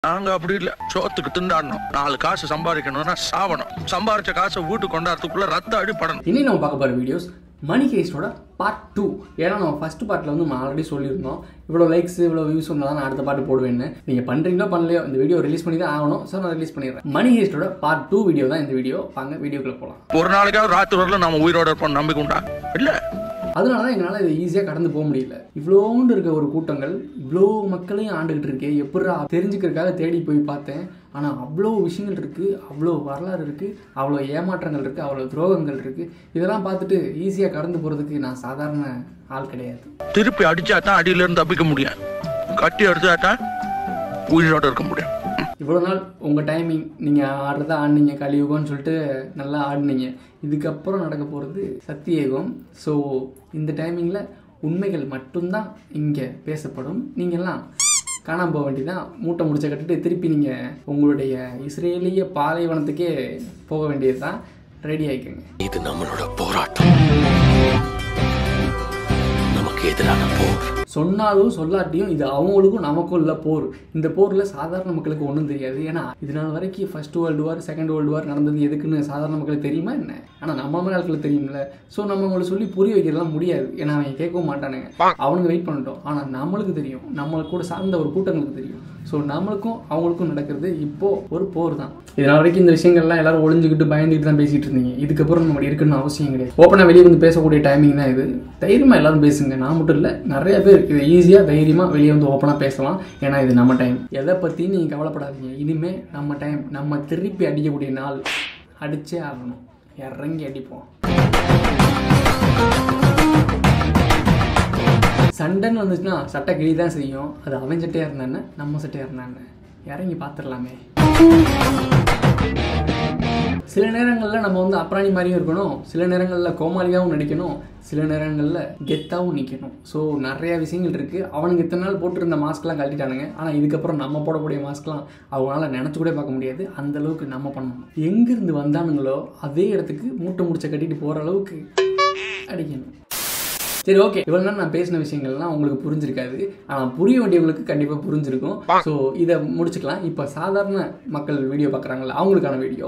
நாங்க அப்படி இல்ல, சோத்துக்கு திண்டாடணும், 4 காசு சம்பாதிக்கணும்னா சாவணும், சம்பாதிச்ச காசை வீட்டுக்கு கொண்டாடுறதுக்குள்ள ரத்த அடிப்படணும். இன்னைக்கு நம்ம பார்க்க போகிற வீடியோஸ் மணி ஹேஸ்டோட பார்ட் 2. ஏன்னா நம்ம ஃபர்ஸ்ட் பார்ட்டில் வந்து நம்ம ஆல்ரெடி சொல்லியிருந்தோம் இவ்வளோ லைக்ஸ் இவ்வளோ வியூஸ் வந்தால் தான் நான் அடுத்த பாட்டு போடுவேன்னு. நீங்கள் பண்ணுறீங்களோ பண்ணலையோ இந்த வீடியோ ரிலீஸ் பண்ணி தான் ஆகணும். ஸோ நான் ரிலீஸ் பண்ணிடுறேன். மணி ஹேஸ்டோட பார்ட் 2 வீடியோ தான் இந்த வீடியோ. வாங்க வீடியோக்குள்ள போகலாம். ஒரு நாளைக்காவது ராத்திரி வரல நம்ம உயிரோட இருப்போம் நம்பிக்கை உண்டா? இல்லை, அதனால தான் எங்களால் இதை ஈஸியாக கடந்து போக முடியல. இவ்வளோண்டு இருக்க ஒரு கூட்டங்கள் இவ்வளோ மக்களையும் ஆண்டுகிட்டு இருக்கேன். எப்படா தெரிஞ்சுக்கிறதுக்காக தேடி போய் பார்த்தேன். ஆனால் அவ்வளோ விஷயங்கள் இருக்குது, அவ்வளோ வரலாறு இருக்குது, அவ்வளோ ஏமாற்றங்கள் இருக்குது, அவ்வளோ துரோகங்கள் இருக்குது. இதெல்லாம் பார்த்துட்டு ஈஸியாக கடந்து போகிறதுக்கு நான் சாதாரண ஆள் கிடையாது. திருப்பி அடிச்சா தான் அடியிலேருந்து தப்பிக்க முடியும், கட்டி அடிச்சா தான் உயிரோட இருக்க முடியும். இவ்வளோ நாள் உங்கள் டைமிங் நீங்கள் ஆடுறதா ஆடினீங்க, கலியுகம்னு சொல்லிட்டு நல்லா ஆடினீங்க. இதுக்கப்புறம் நடக்க போகிறது சத்தியயுகம். ஸோ இந்த டைமிங்கில் உண்மைகள் மட்டும்தான் இங்கே பேசப்படும். நீங்கள்லாம் காணாமல் போக வேண்டியதான். மூட்டை முடிச்ச கட்டிட்டு திருப்பி நீங்கள் உங்களுடைய இஸ்ரேலிய பாலைவனத்துக்கே போக வேண்டியது தான். ரெடி ஆகிக்கோங்க. இது நம்மளோட போராட்டம், நமக்கு எதிரான போர். சொன்னாலும் சொல்லாட்டியும் இது அவங்களுக்கும் நமக்கும் இல்லை போர். இந்த போரில் சாதாரண மக்களுக்கு ஒன்றும் தெரியாது. ஏன்னா இதனால் வரைக்கும் first world war, second world war நடந்தது எதுக்குன்னு சாதாரண மக்களுக்கு தெரியுமா என்ன? ஆனால் நம்ம மாதிரி ஆட்களுக்கு தெரியும்ல. ஸோ நம்ம அவங்களை சொல்லி புரிய வைக்கிறதுலாம் முடியாது. ஏன்னா அவங்க கேட்கவும் மாட்டானுங்க, அவனுங்க வெயிட் பண்ணிட்டோம். ஆனால் நம்மளுக்கு தெரியும், நம்மளுக்கு கூட சார்ந்த ஒரு கூட்டங்களுக்கு தெரியும். ஸோ நம்மளுக்கும் அவங்களுக்கும் நடக்கிறது இப்போது ஒரு போர் தான். இதனால் வரைக்கும் இந்த விஷயங்கள்லாம் எல்லாரும் ஒளிஞ்சுக்கிட்டு பயந்துக்கிட்டு தான் பேசிகிட்டு இருந்தீங்க. இதுக்கப்புறம் நம்ம இருக்குன்னு அவசியம் கிடையாது. ஓப்பனாக வெளியே வந்து பேசக்கூடிய டைமிங் தான் இது. தைரியமாக எல்லாரும் பேசுங்க. நான் மட்டும் இல்லை, நிறைய பேர் இதை ஈஸியாக தைரியமாக வெளியே வந்து ஓப்பனாக பேசலாம். ஏன்னா இது நம்ம டைம். எதை பற்றி நீங்கள் கவலைப்படாதீங்க. இனிமேல் நம்ம டைம். நம்ம திருப்பி அடிக்கக்கூடிய நாள். அடிச்சே ஆகணும். இறங்கி அடிப்போம். சண்டைன்னு வந்துச்சுன்னா சட்டை கிளி தான் செய்யும். அது அவன் சட்டையாக இருந்தானே நம்ம சட்டையாக இருந்தானே இறங்கி பார்த்துடலாமே. சில நேரங்களில் நம்ம வந்து அப்ராணி மாதிரியும் இருக்கணும், சில நேரங்களில் கோமாளியாகவும் நடிக்கணும், சில நேரங்களில் கெத்தாகவும் நிற்கணும். ஸோ நிறையா விஷயங்கள் இருக்குது. அவனுக்கு இத்தனை நாள் போட்டிருந்த மாஸ்க்லாம் கழட்டிட்டானுங்க. ஆனால் இதுக்கப்புறம் நம்ம போடக்கூடிய மாஸ்க்லாம் அவங்களால நினச்சி கூட பார்க்க முடியாது. அந்தளவுக்கு நம்ம பண்ணணும். எங்கேருந்து வந்தானுங்களோ அதே இடத்துக்கு மூட்டை முடிச்ச கட்டிட்டு போகிற அளவுக்கு அடிக்கணும். சரி, ஓகே. இவ்வளோ நேரம் நான் பேசின விஷயங்கள்லாம் உங்களுக்கு புரிஞ்சிருக்காது. ஆனால் புரிய வேண்டியவங்களுக்கு கண்டிப்பாக புரிஞ்சிருக்கும். ஸோ இதை முடிச்சுக்கலாம். இப்போ சாதாரண மக்கள் வீடியோ பார்க்குறாங்களா, அவங்களுக்கான வீடியோ.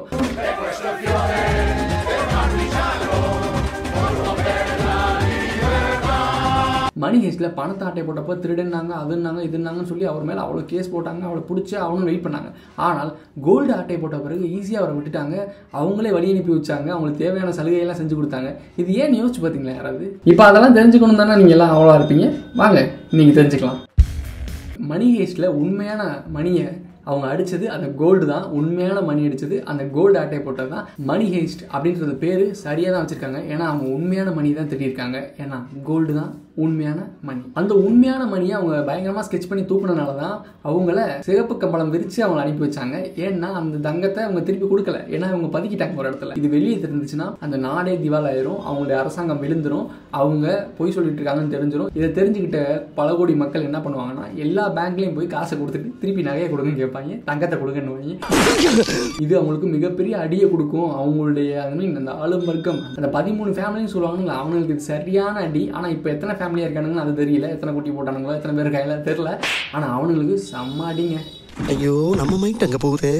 மணி ஹேஸ்டில் பணத்தை ஆட்டை போட்டப்போ திருடுனாங்க, அதுனாங்க, இதுனாங்கன்னு சொல்லி அவர் மேலே அவ்வளோ கேஸ் போட்டாங்க. அவளை பிடிச்சி அவனும் வெயிட் பண்ணாங்க. ஆனால் கோல்டு ஆட்டை போட்ட பிறகு ஈஸியாக அவரை விட்டுட்டாங்க. அவங்களே வழி அனுப்பி வச்சாங்க. அவங்களுக்கு தேவையான சலுகையெல்லாம் செஞ்சு கொடுத்தாங்க. இது ஏன் யோசிச்சு பார்த்தீங்களா யாராவது? இப்போ அதெல்லாம் தெரிஞ்சுக்கணும் தானே நீங்கள் எல்லாம் அவ்வளோ இருப்பீங்க. வாங்க நீங்கள் தெரிஞ்சுக்கலாம். மணி ஹேஸ்டில் உண்மையான மணியை அவங்க அடித்தது அந்த கோல்டு தான். உண்மையான மணி அடித்தது அந்த கோல்டு ஆட்டை போட்டது தான். மணி ஹேஸ்ட் அப்படின்றது பேர் சரியாக தான் வச்சுருக்காங்க. ஏன்னா அவங்க உண்மையான மணி தான் திட்டிருக்காங்க. ஏன்னா கோல்டு தான் உண்மையான மணி. அந்த உண்மையான மணியை அவங்க பயங்கரமாக ஸ்கெட்ச் பண்ணி தூக்குனதுனால தான் அவங்கள சிகப்பு கம்பளம் விரித்து அவங்களை அனுப்பி வச்சாங்க. ஏன்னா அந்த தங்கத்தை அவங்க திருப்பி கொடுக்கல. ஏன்னா அவங்க பதுக்கிட்டாங்க ஒரு இடத்துல. இது வெளியே தெரிஞ்சிச்சுன்னா அந்த நாடே திவால் ஆயிரும், அவங்களுடைய அரசாங்கம் விழுந்துரும், அவங்க பொய் சொல்லிட்டு இருக்காங்கன்னு தெரிஞ்சிடும். இதை தெரிஞ்சுக்கிட்ட பல கோடி மக்கள் என்ன பண்ணுவாங்கன்னா எல்லா பேங்க்லையும் போய் காசை கொடுத்துட்டு திருப்பி நகையை கொடுங்கன்னு கேட்பாங்க, தங்கத்தை கொடுங்கன்னு வாங்கி. இது அவங்களுக்கு மிகப்பெரிய அடியை கொடுக்கும். அவங்களுடைய அந்த ஆளும் வர்க்கம் அந்த 13 ஃபேமிலின்னு சொல்லுவாங்க, அவங்களுக்கு இது சரியான அடி. ஆனால் இப்போ எத்தனை ஃபேமிலியாக இருக்கானுங்கன்னு அது தெரியல, எத்தனை குட்டி போட்டானுங்களோ எத்தனை பேர் கையில் தெரியல. ஆனால் அவனுங்களுக்கு செம்ம அடிங்க. ஐயோ நம்ம மைண்ட் அங்கே போகுது.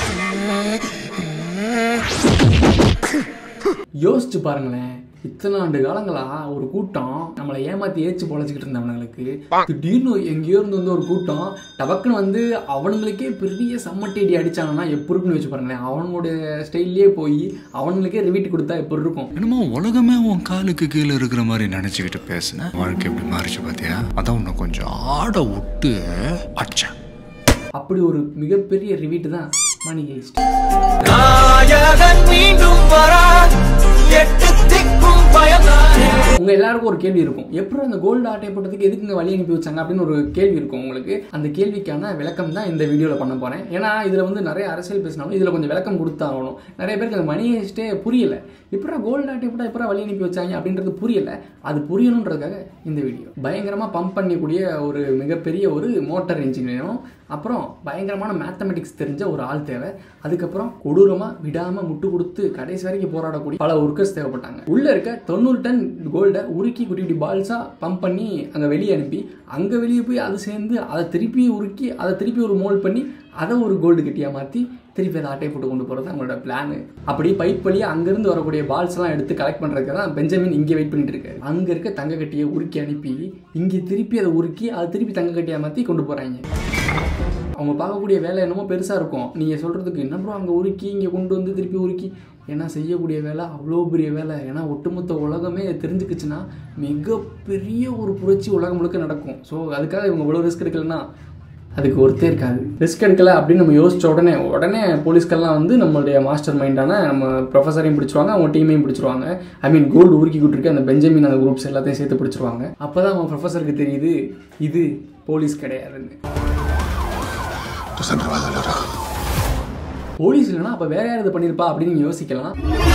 யோசிச்சு பாருங்களேன், இத்தனை ஆண்டு காலங்களா ஒரு கூட்டம் நம்மளை ஏமாத்தி ஏச்சு பொழைச்சிக்கிட்டு இருந்தவனுங்களுக்கு திடீர்னு எங்கேயோ இருந்து வந்து ஒரு கூட்டம் டபக்குன்னு வந்து அவனுங்களுக்கே பெரிய சம்மட்டேடி அடிச்சாங்கன்னா எப்படி இருக்குன்னு வச்சு பாருங்களேன். அவனுடைய ஸ்டைல்லே போய் அவனுங்களுக்கே ரிவீட் கொடுத்தா எப்படி இருக்கும்? என்னமோ உலகமே உன் காலுக்கு கீழே இருக்கிற மாதிரி நினைச்சுக்கிட்டு பேசுன வாழ்க்கை எப்படி மாறிச்சு பார்த்தியா? அதான் உன்னை கொஞ்சம் ஆட விட்டு அடிச்சேன். அப்படி ஒரு மிகப்பெரிய ரிவீட் தான் மணி ஹேஸ்ட். உங்க எல்லாருக்கும் ஒரு கேள்வி இருக்கும், எப்படி அந்த கோல்டு ஆட்டை போட்டதுக்கு எதுக்குங்க வழி அனுப்பி வச்சாங்க அப்படின்னு ஒரு கேள்வி இருக்கும் உங்களுக்கு. அந்த கேள்விக்கான விளக்கம் தான் இந்த வீடியோவில் பண்ண போறேன். ஏன்னா இதுல வந்து நிறைய அரசியல் பேசினாலும் இதுல கொஞ்சம் விளக்கம் கொடுத்தாகணும். நிறைய பேருக்கு அந்த மணி ஹேஸ்டே புரியல. எப்படா கோல்டு ஆட்டை போட்டா எப்படா வழி அனுப்பி வச்சாங்க அப்படின்றது புரியல. அது புரியணுன்றதுக்காக இந்த வீடியோ. பயங்கரமா பம்ப் பண்ணக்கூடிய ஒரு மிகப்பெரிய ஒரு மோட்டார் இன்ஜினியரும், அப்புறம் பயங்கரமான மேத்தமெட்டிக்ஸ் தெரிஞ்ச ஒரு ஆள் தேவை. அதுக்கப்புறம் கொடூரமாக விடாமல் முட்டு கொடுத்து கடைசி வரைக்கும் போராடக்கூடிய பல ஒர்க்கர்ஸ் தேவைப்பட்டாங்க. உள்ளே இருக்க 90 டன் கோல்டை உருக்கி குட்டி குட்டி பால்ஸாக பம்ப் பண்ணி அங்கே வெளியே அனுப்பி, அங்கே வெளியே போய் அது சேர்ந்து அதை திருப்பி உருக்கி அதை திருப்பி ஒரு மோல்ட் பண்ணி அதை ஒரு கோல்டு கட்டியாக மாற்றி திருப்பி அதை ஆட்டை போட்டு கொண்டு போகிறது அவங்களோட பிளான். அப்படி பைப் வழியாக அங்கேருந்து வரக்கூடிய பால்ஸ்லாம் எடுத்து கலெக்ட் பண்ணுறதுக்கு தான் பெஞ்சமின் இங்கே வெயிட் பண்ணிட்டு இருக்காரு. அங்கே இருக்க தங்க கட்டியை உருக்கி அனுப்பி இங்கே திருப்பி அதை உருக்கி அதை திருப்பி தங்க கட்டியாக மாற்றி கொண்டு போகிறாங்க. அவங்க பார்க்கக்கூடிய வேலை என்னமோ பெருசாக இருக்கும். நீங்கள் சொல்கிறதுக்கு என்ன ப்ரோ அங்கே உருக்கி இங்கே கொண்டு வந்து திருப்பி உருக்கி, ஏன்னா செய்யக்கூடிய வேலை அவ்வளோ பெரிய வேலை. ஏன்னா ஒட்டுமொத்த உலகமே தெரிஞ்சுக்கிச்சுன்னா மிகப்பெரிய ஒரு புரட்சி உலகம் முழுக்க நடக்கும். ஸோ அதுக்காக இவங்க இவ்வளோ ரிஸ்க் எடுக்கலன்னா அதுக்கு ஒருத்தே இருக்காது. ரிஸ்க் எடுக்கலை அப்படின்னு நம்ம யோசிச்ச உடனே போலீஸ்கெல்லாம் வந்து நம்மளுடைய மாஸ்டர் மைண்டான நம்ம ப்ரொஃபஸரையும் பிடிச்சிருவாங்க, அவங்க டீமையும் பிடிச்சிருவாங்க. ஐ மீன் கோல்டு உருக்கி கொடுத்துருக்கு அந்த பெஞ்சமின் அந்த குரூப்ஸ் எல்லாத்தையும் சேர்த்து பிடிச்சிருவாங்க. அப்போ தான் அவங்க ப்ரொஃபஸருக்கு தெரியுது இது போலீஸ் கிடையாதுன்னு. போலீஸ் இல்லைன்னா அப்போ வேற யார் இது பண்ணியிருப்பா அப்படின்னு நீங்கள் யோசிக்கலாம்.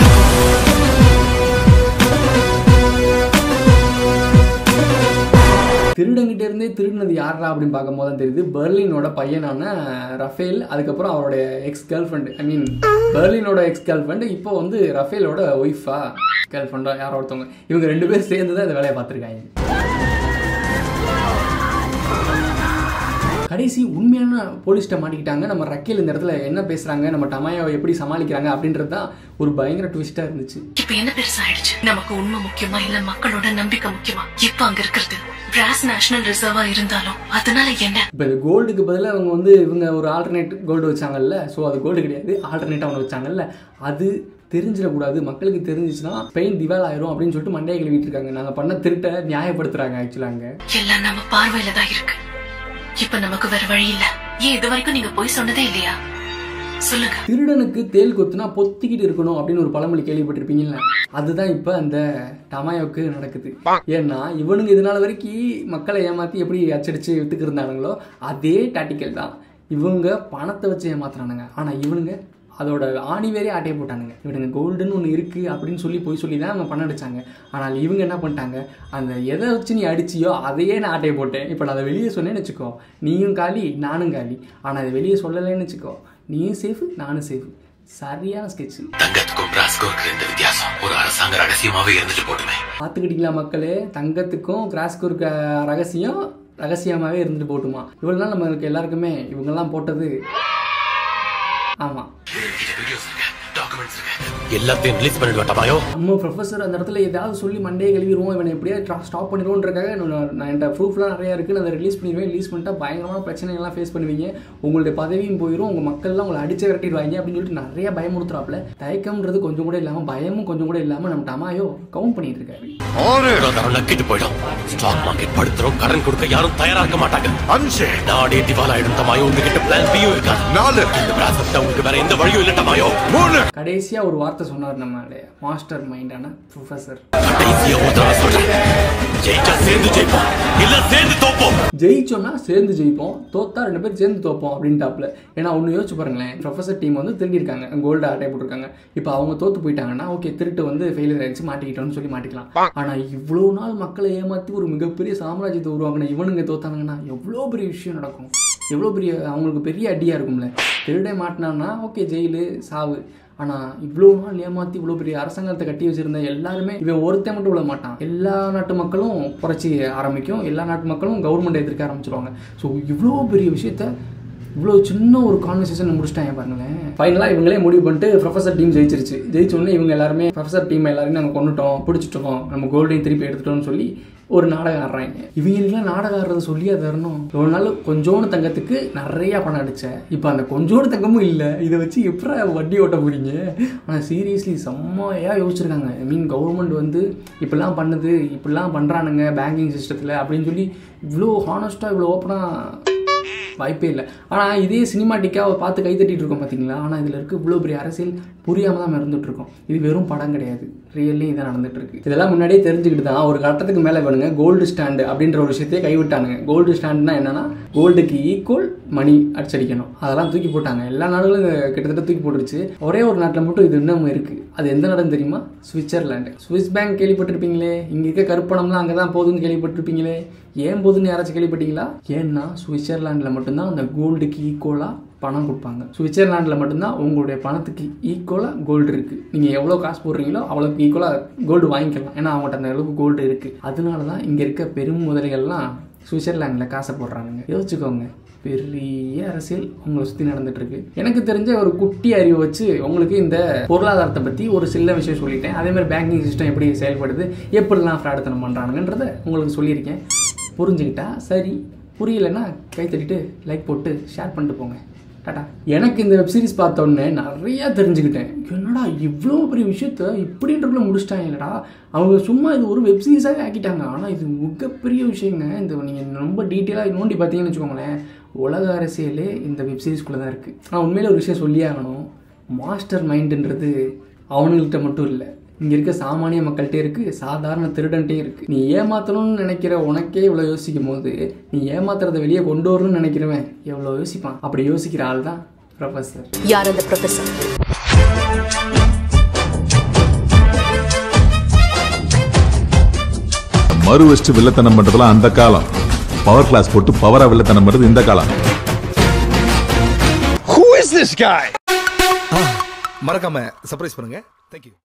திருடங்கிட்ட இருந்தே திருடினது யாரா அப்படின்னு பார்க்கும் போது தான் தெரியுது பெர்லினோட பையனான ரஃபேல், அதுக்கப்புறம் அவருடைய ex girlfriend, I mean பெர்லினோட எக்ஸ் கேர்ள் ஃப்ரெண்ட், இப்போ வந்து ரஃபேலோட ஒய்ஃபா கேர்ள் ஃப்ரெண்டா யாரோ ஒருத்தவங்க, இவங்க 2 பேர் சேர்ந்து தான் இந்த வேலையை பார்த்துருக்காங்க. கடைசி உண்மையான போலீஸ்கிட்ட மாட்டிக்கிட்டாங்க. நம்ம ரக்கேல் இந்த இடத்துல என்ன பேசுறாங்க, நம்ம டமாயாவை எப்படி சமாளிக்கிறாங்க அப்படின்றது தான் ஒரு பயங்கர ட்விஸ்டா இருந்துச்சு. இப்ப என்ன பெருசாயிடுச்சு? நமக்கு உண்மை முக்கியமா இல்ல மக்களோட நம்பிக்கை முக்கியமா? இப்ப அங்க இருக்கிறது பிராஸ் நேஷனல் ரிசர்வா இருந்தாலும் அதனால என்ன? இப்ப இந்த கோல்டுக்கு பதிலா அவங்க வந்து இவங்க ஒரு ஆல்டர்னேட் கோல்டு வச்சாங்கல்ல, ஸோ அது கோல்டு கிடையாது, ஆல்டர்னேட் அவங்க வச்சாங்கல்ல, அது தெரிஞ்சிடக்கூடாது. மக்களுக்கு தெரிஞ்சிச்சுன்னா பெயின் திவால் ஆயிரும் அப்படின்னு சொல்லிட்டு மண்டையை கழுவிட்டு இருக்காங்க. நாங்க பண்ண திருட்ட நியாயப்படுத்துறாங்க. ஆக்சுவலாங்க எல்லாம் நம்ம பார்வையில தான் இருக்கு. இப்ப நமக்கு வேற வழி இல்ல. ஏன் இது வரைக்கும் நீங்க போய் சொன்னதே இல்லையா? சொல்லுங்க. திருடனுக்கு தேல் கொத்துனா பொத்திக்கிட்டு இருக்கணும் அப்படின்னு ஒரு பழமொழி கேள்விப்பட்டிருப்பீங்கல்ல, அதுதான் இப்ப அந்த டமாயோக்கு நடக்குது. ஏன்னா இவனுங்க இதனால வரைக்கும் மக்களை ஏமாத்தி எப்படி அச்சடிச்சு வித்துக்கு இருந்தானுங்களோ அதே டாக்டிக்கல் தான். இவங்க பணத்தை வச்சு ஏமாத்துறானுங்க, ஆனா இவனுங்க அதோட ஆணிவேரே ஆட்டையை போட்டானுங்க. இவனுங்க கோல்டுன்னு ஒன்று இருக்குது அப்படின்னு சொல்லி தான் அவங்க பணம் அடித்தாங்க. ஆனால் இவங்க என்ன பண்ணிட்டாங்க, அந்த எதை வச்சு நீ அடிச்சியோ அதையே நான் ஆட்டையை போட்டேன். இப்போ நான் அதை வெளியே சொன்னேன்னு வச்சுக்கோ, நீயும் காலி நானும் காலி. ஆனால் அதை வெளியே சொல்லலைன்னு வச்சுக்கோ, நீயும் சேஃபு நானும் சேஃபு. சரியான ஸ்கெட்ச். தங்கத்துக்கும் கிராஸ்கோருக்கு இந்த வித்தியாசம் ஒரு அரசாங்க ரகசியமாவே இருந்துட்டு போட்டுமே. பார்த்துக்கிட்டீங்களா மக்களே, தங்கத்துக்கும் கிராஸ்கோருக்கு ரகசியமாகவே இருந்துட்டு போட்டுமா. இவ்வளோ நாள் நம்மளுக்கு எல்லாருக்குமே இவங்கெல்லாம் போட்டது. ஆமாம், எல்லாத்தையும் ரிலீஸ் பண்ணிடுவேன் டமாயோ. நம்ம ப்ரொஃபஸர் அந்த இடத்துல ஏதாவது சொல்லி மண்டையை கழுவிடுவோம், இவனை எப்படியா ஸ்டாப் பண்ணிடுவோன்றக்காக நான் என்கிட்ட ப்ரூஃப்லாம் நிறையா இருக்குது, நான் அதை ரிலீஸ் பண்ணிடுவேன். ரிலீஸ் பண்ணிட்டா பயங்கரமான பிரச்சனைகள்லாம் ஃபேஸ் பண்ணுவீங்க, உங்களுடைய பதவியும் போயிடும், உங்கள் மக்கள்லாம் உங்களை அடிச்சு விரட்டிடுவாங்க அப்படின்னு சொல்லிட்டு நிறைய பயமுறுத்துறாப்புல. தயக்கம்ன்றது கொஞ்சம் கூட இல்லாமல், பயமும் கொஞ்சம் கூட இல்லாமல் நம்ம டமாயோ கவுண்ட் பண்ணிட்டு இருக்காரு. நக்கிட்டு போயிடும். ஸ்டாக் மார்க்கெட் படுத்துறோம், கடன் கொடுக்க யாரும் தயாராக மாட்டாங்க. நாடே திவால் ஆயிடும் டமாயோ. உங்ககிட்ட பிளான் பியோ இருக்காது. உங்களுக்கு வேற எந்த வழியும் இல்லை டமாயோ. கடைசியா ஒரு வார்த்தை சொன்னார் நம்மளுடைய மாஸ்டர் மைண்டான ப்ரொஃபஸர், ஜெயிச்சோம்னா சேர்ந்து ஜெயிப்போம், தோத்தா 2 பேர் சேர்ந்து தோப்போம் அப்படின்ட்டாப்ல. ஏன்னா ஒன்று யோசிச்சு பாருங்களேன், ப்ரொஃபஸர் டீம் வந்து திருடிருக்காங்க, கோல்டு ஆட்டை போட்டிருக்காங்க. இப்போ அவங்க தோத்து போயிட்டாங்கன்னா ஓகே, திருட்டு வந்து ஃபெயிலியர் ஆயிடுச்சு, மாட்டிக்கிட்டோம்னு சொல்லி மாட்டிக்கலாம். ஆனால் இவ்வளோ நாள் மக்களை ஏமாற்றி ஒரு மிகப்பெரிய சாம்ராஜ்யத்தை உருவாக்கின இவனுங்க தோத்தாங்கன்னா எவ்வளோ பெரிய விஷயம் நடக்கும், எவ்வளோ பெரிய அவங்களுக்கு பெரிய அடியாக இருக்கும்ல. திருடே மாட்டினான்னா ஓகே ஜெயிலு சாவு. ஆனால் இவ்வளோ நாள் ஏமாற்றி இவ்வளோ பெரிய அரசாங்கத்தை கட்டி வச்சுருந்த எல்லாருமே இவன் ஒருத்தன் மட்டும் விட மாட்டான். எல்லா நாட்டு மக்களும் புரட்சி ஆரம்பிக்கும், எல்லா நாட்டு மக்களும் கவர்மெண்ட்டை எதிர்க்க ஆரம்பிச்சிருவாங்க. ஸோ இவ்வளோ பெரிய விஷயத்த இவ்வளோ சின்ன ஒரு கான்வர்சேஷன் முடிச்சிட்டாங்க பாருங்களேன். ஃபைனலாக இவங்களே முடிவு பண்ணிட்டு ப்ரொஃபஸர் டீம் ஜெயிச்சிருச்சு. ஜெயிச்சோடனே இவங்க எல்லாருமே ப்ரொஃபஸர் டீம் எல்லாருமே நாங்கள் கொண்டுட்டோம், பிடிச்சிட்டோம், நம்ம கோல்டையும் திருப்பி எடுத்துட்டோம்னு சொல்லி ஒரு நாடகம் ஆடுறாங்க. இவங்களுக்குலாம் நாடகம் ஆடுறத சொல்லி அது வரணும். ஒரு நாள் கொஞ்சோண்டு தங்கத்துக்கு நிறையா பணம் அடித்தேன், இப்போ அந்த கொஞ்சோண்டு தங்கமும் இல்லை, இதை வச்சு எப்படி வட்டி ஓட்ட போறீங்க? ஆனால் சீரியஸ்லி செம்மையாக யோசிச்சிருக்காங்க. ஐ மீன் கவர்மெண்ட் வந்து இப்படிலாம் பண்ணுது, இப்படிலாம் பண்ணுறானுங்க பேங்கிங் சிஸ்டத்தில் அப்படின்னு சொல்லி இவ்வளோ ஹானஸ்ட்டாக இவ்வளோ ஓப்பனாக வாய்ப்பே இல்லை. ஆனால் இதே சினிமாட்டிக்காக பார்த்து கைத்தட்டிட்டு இருக்கோம் பார்த்தீங்களா. ஆனால் இதில் இருக்க இவ்வளோ பெரிய அரசியல் புரியாமல் தான் இருந்துட்டு இருக்கோம். இது வெறும் படம் கிடையாது, ரியல்லி இதான் நடந்துட்டு இருக்கு. இதெல்லாம் முன்னாடியே தெரிஞ்சுக்கிட்டு தான் ஒரு கட்டத்துக்கு மேலே வேணுங்க கோல்டு ஸ்டாண்டு அப்படின்ற ஒரு விஷயத்தையே கைவிட்டானுங்க. கோல்டு ஸ்டாண்டுனா என்னன்னா கோல்டுக்கு ஈக்குவல் மணி அடிச்சடிக்கணும், அதெல்லாம் தூக்கி போட்டாங்க. எல்லா நாடுகளும் கிட்டத்தட்ட தூக்கி போட்டுருச்சு. ஒரே ஒரு நாட்டில் மட்டும் இது இன்னமும் இருக்குது. அது எந்த நாடுன்னு தெரியுமா? சுவிட்சர்லாண்டு. சுவிஸ் பேங்க் கேள்விப்பட்டிருப்பீங்களே, இங்கே இருக்க கருப்பணம்லாம் அங்கே தான் போகுதுன்னு கேள்விப்பட்டிருப்பீங்களே. ஏன் போகுதுன்னு யாராச்சும் கேள்விப்பட்டீங்களா? ஏன்னா சுவிட்சர்லாண்டில் மட்டும்தான் அந்த கோல்டுக்கு ஈக்குவலாக பணம் கொடுப்பாங்க. சுவிட்சர்லாண்டில் மட்டும்தான் உங்களுடைய பணத்துக்கு ஈக்குவலாக கோல்டு இருக்குது. நீங்கள் எவ்வளோ காசு போடுறீங்களோ அவ்வளோக்கு ஈக்குவலாக கோல்டு வாங்கிக்கலாம். ஏன்னா அவங்கள்ட்ட அந்த அளவுக்கு கோல்டு இருக்குது. அதனால தான் இங்கே இருக்க பெரும் முதலிகள்லாம் சுவிட்சர்லாண்டில் காசை போடுறானுங்க. யோசிச்சுக்கோங்க, பெரிய அரசியல் உங்களை சுற்றி நடந்துட்டுருக்கு. எனக்கு தெரிஞ்ச ஒரு குட்டி அறிவு வச்சு உங்களுக்கு இந்த பொருளாதாரத்தை பற்றி ஒரு சில விஷயம் சொல்லிட்டேன். அதேமாதிரி பேங்கிங் சிஸ்டம் எப்படி செயல்படுது, எப்படிலாம் ஃப்ராடுத்தனம் பண்ணுறானுங்கன்றதை உங்களுக்கு சொல்லியிருக்கேன். புரிஞ்சுக்கிட்டா சரி, புரியலைன்னா கை தட்டிட்டு லைக் போட்டு ஷேர் பண்ணிட்டு போங்க. டாடா. எனக்கு இந்த வெப்சீரிஸ் பார்த்தோன்னே நிறையா தெரிஞ்சுக்கிட்டேன். என்னடா இவ்வளோ பெரிய விஷயத்த இப்படின்றக்குள்ள முடிச்சிட்டாங்க இல்லடா. அவங்க சும்மா இது ஒரு வெப்சீரிஸாகவே ஆக்கிட்டாங்க. ஆனால் இது மிகப்பெரிய விஷயங்க. இந்த நீங்கள் ரொம்ப டீட்டெயிலாக நோண்டி பார்த்தீங்கன்னு வச்சுக்கோங்களேன், உலக அரசியலே இந்த வெப்சீரிஸ்குள்ளே தான் இருக்குது. ஆனால் உண்மையில ஒரு விஷயம் சொல்லி ஆகணும், மாஸ்டர் மைண்டுன்றது அவனுங்கள்கிட்ட மட்டும் இல்லை, இங்கே இருக்க சாமானிய மக்கள்கிட்டே இருக்குது, சாதாரண திருடன்ட்டே இருக்குது. நீ ஏமாற்றணும்னு நினைக்கிற உனக்கே இவ்வளோ யோசிக்கும் போது நீ ஏமாத்துறதை வெளியே கொண்டு வரணும்னு நினைக்கிறவன் எவ்வளோ யோசிப்பான். அப்படி யோசிக்கிற ஆள் தான் ப்ரொஃபஸர். யார் அந்த ப்ரொஃபஸர்? மறு வச்சு வில்லத்தனம் பண்றதுலாம் அந்த காலம். பவர் கிளாஸ் போட்டு பவரா வில்லத்தனம் பண்றது இந்த காலம். மறக்காம சர்ப்ரைஸ் பண்ணுங்க. Thank you.